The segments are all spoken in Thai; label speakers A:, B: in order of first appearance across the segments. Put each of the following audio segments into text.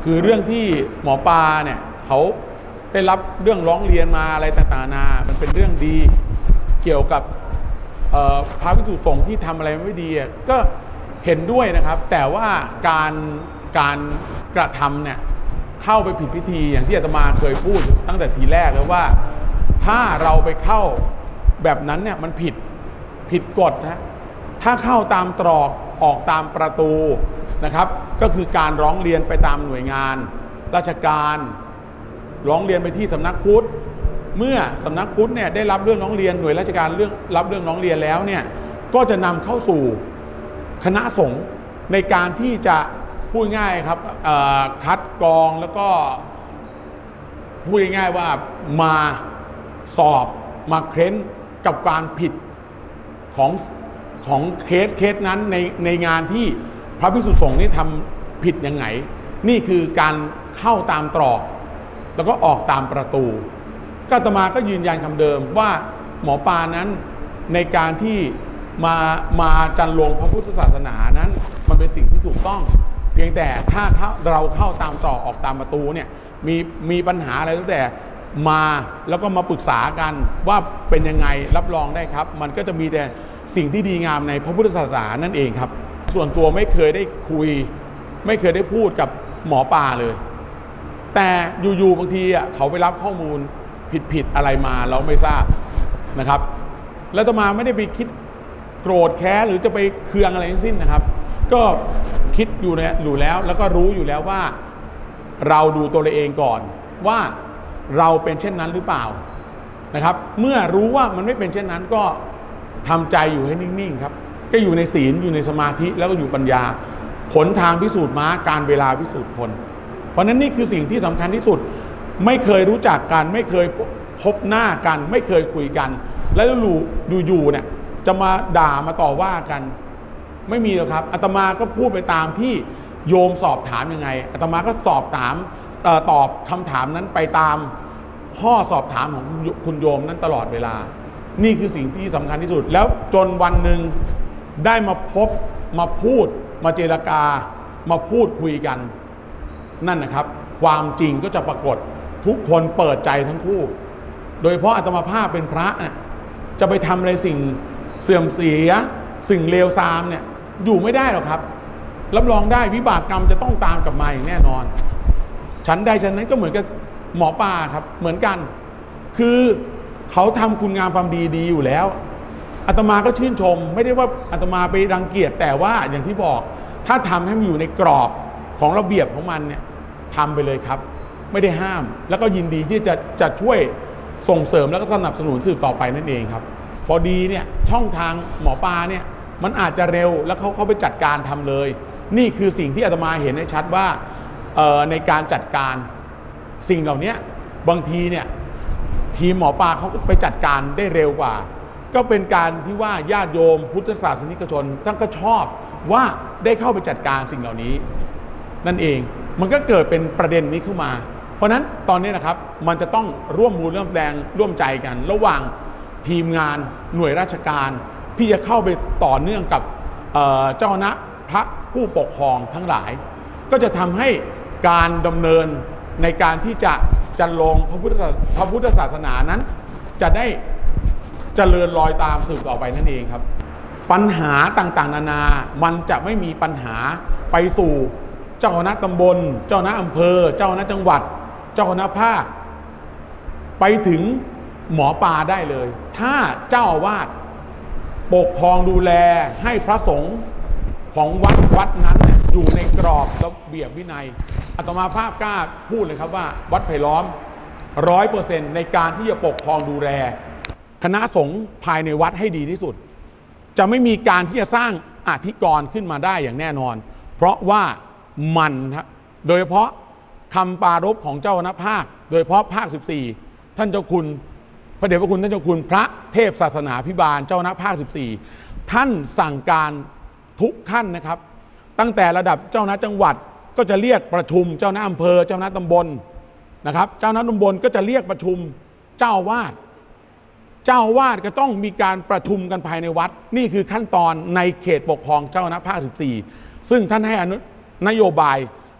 A: คือเรื่องที่หมอปลาเนี่ยเขาได้รับเรื่องร้องเรียนมาอะไรต่างๆนามันเป็นเรื่องดีเกี่ยวกับพระภิกษุสงฆ์ที่ทำอะไรไม่ดีก็เห็นด้วยนะครับแต่ว่าการกระทำเนี่ยเข้าไปผิดพิธีอย่างที่อาตมาเคยพูดตั้งแต่ทีแรกแล้วว่าถ้าเราไปเข้าแบบนั้นเนี่ยมันผิดกฎนะถ้าเข้าตามตรอกออกตามประตูนะครับก็คือการร้องเรียนไปตามหน่วยงานราชการร้องเรียนไปที่สำนักพุทธเมื่อสำนักพุทธเนี่ยได้รับเรื่องร้องเรียนหน่วยราชการรับเรื่องร้องเรียนแล้วเนี่ยก็จะนำเข้าสู่คณะสงฆ์ในการที่จะพูดง่ายครับคัดกรองแล้วก็พูดง่ายๆว่ามาสอบมาเค้นกับการผิดของเคสนั้นในงานที่พระภิกษุสงฆ์นี่ทำผิดยังไงนี่คือการเข้าตามตรอกแล้วก็ออกตามประตูก็อาตมาก็ยืนยันคำเดิมว่าหมอปลานั้นในการที่มาจันลงพระพุทธศาสนานั้นมันเป็นสิ่งที่ถูกต้องเพียงแต่ถ้าเราเข้าตามตรอกออกตามประตูเนี่ยมีปัญหาอะไรตั้งแต่มาแล้วก็มาปรึกษากันว่าเป็นยังไงรับรองได้ครับมันก็จะมีแต่สิ่งที่ดีงามในพระพุทธศาสนานั่นเองครับส่วนตัวไม่เคยได้คุยไม่เคยได้พูดกับหมอปลาเลยแต่อยู่ๆบางทีเขาไปรับข้อมูลผิดอะไรมาเราไม่ทราบนะครับแล้วอาตมาไม่ได้ไปคิดโกรธแค้นหรือจะไปเคืองอะไรทั้งสิ้นนะครับก็คิดอยู่แล้วก็รู้อยู่แล้วว่าเราดูตัวเราเองก่อนว่าเราเป็นเช่นนั้นหรือเปล่านะครับเมื่อรู้ว่ามันไม่เป็นเช่นนั้นก็ทำใจอยู่ให้นิ่งๆครับก็อยู่ในศีลอยู่ในสมาธิแล้วก็อยู่ปัญญาผลทางพิสูจน์ม้าการเวลาพิสูจน์คนเพราะนั้นนี่คือสิ่งที่สำคัญที่สุดไม่เคยรู้จักกันไม่เคยพบหน้ากันไม่เคยคุยกันแล้วอยู่เนี่ยจะมาด่ามาต่อว่ากันไม่มีหรอกครับอาตมาก็พูดไปตามที่โยมสอบถามยังไงอาตมาก็สอบถามตอบคำถามนั้นไปตามข้อสอบถามของคุณโยมนั้นตลอดเวลานี่คือสิ่งที่สำคัญที่สุดแล้วจนวันหนึ่งได้มาพบมาพูดมาเจรจามาพูดคุยกันนั่นนะครับความจริงก็จะปรากฏทุกคนเปิดใจทั้งคู่โดยเฉพาะอาตมาภาพเป็นพระจะไปทำอะไรสิ่งเสื่อมเสียสิ่งเลวทรามเนี่ยอยู่ไม่ได้หรอกครับรับรองได้วิบากกรรมจะต้องตามกลับมาอย่างแน่นอนฉันใดฉันนั้นก็เหมือนกับหมอปลาครับเหมือนกันคือเขาทำคุณงามความดีอยู่แล้วอาตมาก็ชื่นชมไม่ได้ว่าอาตมาไปรังเกียจแต่ว่าอย่างที่บอกถ้าทำให้มันอยู่ในกรอบของระเบียบของมันเนี่ยทำไปเลยครับไม่ได้ห้ามแล้วก็ยินดีที่จะช่วยส่งเสริมแล้วก็สนับสนุนสื่อต่อไปนั่นเองครับพอดีเนี่ยช่องทางหมอปลาเนี่ยมันอาจจะเร็วแล้วเขาไปจัดการทำเลยนี่คือสิ่งที่อาตมาเห็นได้ชัดว่าในการจัดการสิ่งเหล่านี้บางทีเนี่ยทีมหมอปลาเขาไปจัดการได้เร็วกว่าก็เป็นการที่ว่าญาติโยมพุทธศาสนิกชนท่านก็ชอบว่าได้เข้าไปจัดการสิ่งเหล่านี้นั่นเองมันก็เกิดเป็นประเด็นนี้ขึ้นมาเพราะนั้นตอนนี้นะครับมันจะต้องร่วมมือร่วมแรงร่วมใจกันระหว่างทีมงานหน่วยราชการที่จะเข้าไปต่อเนื่องกับเจ้าคณะพระผู้ปกครองทั้งหลายก็จะทำให้การดำเนินในการที่จะจันลงพระพุทธศาสนานั้นจะได้เจริญรอยตามสืบต่อไปนั่นเองครับปัญหาต่างๆนานามันจะไม่มีปัญหาไปสู่เจ้าคณะตำบลเจ้าคณะอำเภอเจ้าคณะจังหวัดเจ้าคณะภาคไปถึงหมอปลาได้เลยถ้าเจ้าอาวาสปกครองดูแลให้พระสงฆ์ของวัดนั้นอยู่ในกรอบระเบียบวินัยอาตมาภาพกล้าพูดเลยครับว่าวัดไผ่ล้อม 100% ในการที่จะปกครองดูแลคณะสงฆ์ภายในวัดให้ดีที่สุดจะไม่มีการที่จะสร้างอธิกรณ์ขึ้นมาได้อย่างแน่นอนเพราะว่ามันครับโดยเฉพาะคำปรารภของเจ้าคณะภาคโดยเฉพาะภาค14ท่านเจ้าคุณพระเดชพระคุณท่านเจ้าคุณพระเทพศาสนาภิบาลเจ้าคณะภาค14ท่านสั่งการทุกขั้นนะครับตั้งแต่ระดับเจ้าคณะจังหวัดก็จะเรียกประชุมเจ้าคณะอำเภอเจ้าคณะตำบลนะครับเจ้าคณะตำบลก็จะเรียกประชุมเจ้าอาวาสก็ต้องมีการประชุมกันภายในวัดนี่คือขั้นตอนในเขตปกครองเจ้าคณะภาค14ซึ่งท่านให้นโยบาย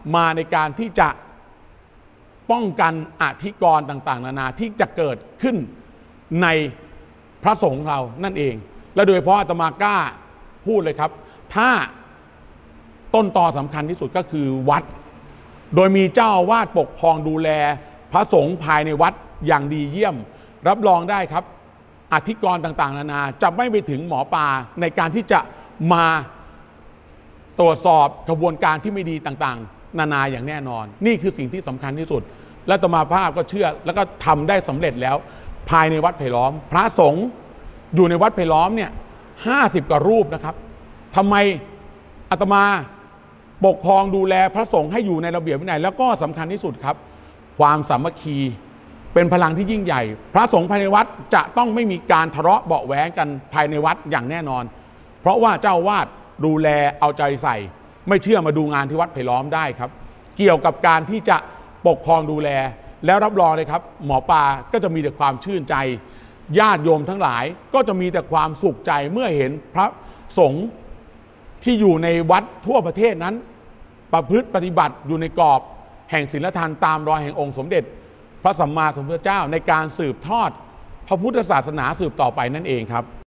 A: มาในการที่จะป้องกันอธิกรณ์ต่างๆนานาที่จะเกิดขึ้นในพระสงฆ์เรานั่นเองและโดยเฉพาะอาตมากล้าพูดเลยครับถ้าต้นตอสำคัญที่สุดก็คือวัดโดยมีเจ้าอาวาสปกครองดูแลพระสงฆ์ภายในวัดอย่างดีเยี่ยมรับรองได้ครับอธิกรณ์ต่างๆนานาจะไม่ไปถึงหมอปลาในการที่จะมาตรวจสอบกระบวนการที่ไม่ดีต่างๆนานาอย่างแน่นอนนี่คือสิ่งที่สำคัญที่สุดและอาตมาภาพก็เชื่อแล้วก็ทำได้สำเร็จแล้วภายในวัดไผ่ล้อมพระสงฆ์อยู่ในวัดไผ่ล้อมเนี่ย50 กว่ารูปนะครับทำไมอาตมาปกครองดูแลพระสงฆ์ให้อยู่ในระเบียบวินัยแล้วก็สำคัญที่สุดครับความสามัคคีเป็นพลังที่ยิ่งใหญ่พระสงฆ์ภายในวัดจะต้องไม่มีการทะเลาะเบาะแว้งกันภายในวัดอย่างแน่นอนเพราะว่าเจ้าอาวาสดูแลเอาใจใส่ไม่เชื่อมาดูงานที่วัดไผ่ล้อมได้ครับเกี่ยวกับการที่จะปกครองดูแลแล้วรับรองเลยครับหมอปลาก็จะมีแต่ความชื่นใจญาติโยมทั้งหลายก็จะมีแต่ความสุขใจเมื่อเห็นพระสงฆ์ที่อยู่ในวัดทั่วประเทศนั้นประพฤติปฏิบัติอยู่ในกรอบแห่งศีลธรรมตามรอยแห่งองค์สมเด็จพระสัมมาสัมพุทธเจ้าในการสืบทอดพระพุทธศาสนาสืบต่อไปนั่นเองครับ